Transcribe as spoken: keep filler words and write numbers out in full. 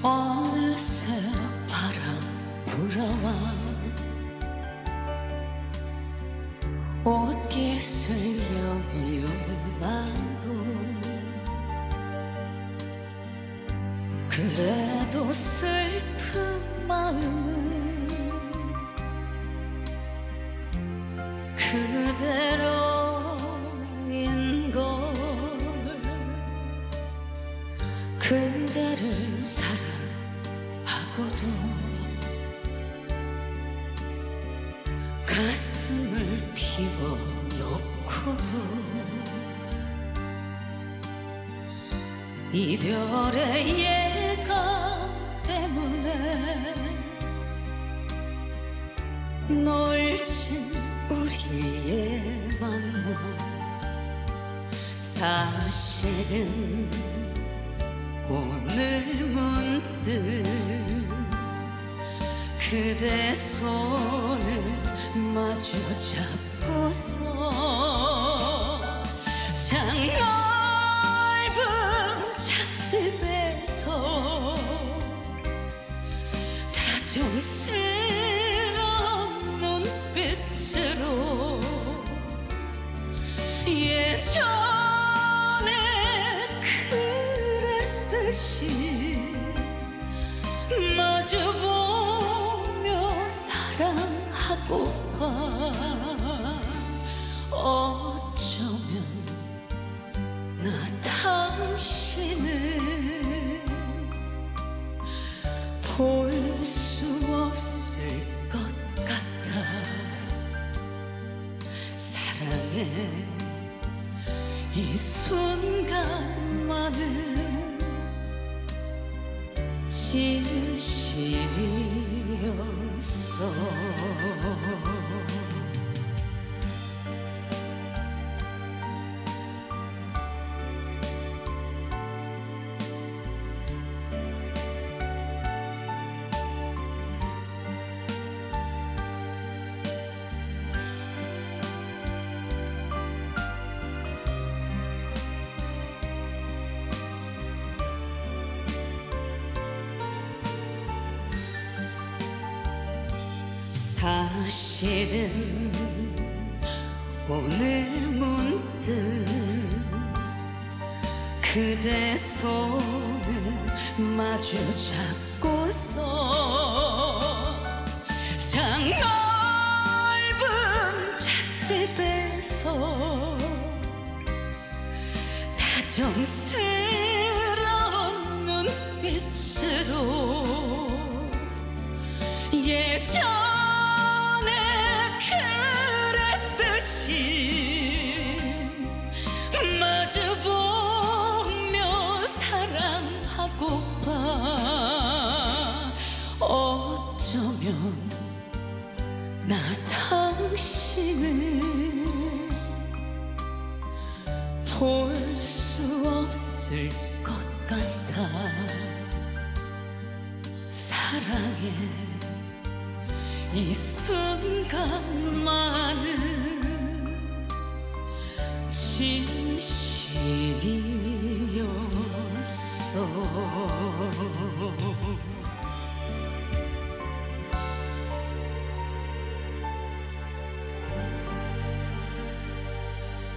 어느새 바람 불어와 옷깃을 여미어봐도 그래도 슬픈 마음은 그대로인걸. 그대를 사랑하고도 가슴을 비워놓고도 이별의 예감 때문에 놀진 우리의 만남 사실은 오늘 문득 그대 손을 마주 잡고서 장넓은 찻집에서 다정스러운 눈빛으로 예전에 그랬듯이 마주보며 사랑하고파. 어쩌면 나 당신을 볼 수 없을 것 같아. 사랑의 이 순간만은 진실이었어. 사실은 오늘 문득 그대 손을 마주 잡고서 장넓은 찻집에서 다정스러운 눈빛으로 예전 마주보며 사랑하고파. 어쩌면 나 당신을 볼 수 없을 것 같아. 사랑의 이 순간만은 진실이었어.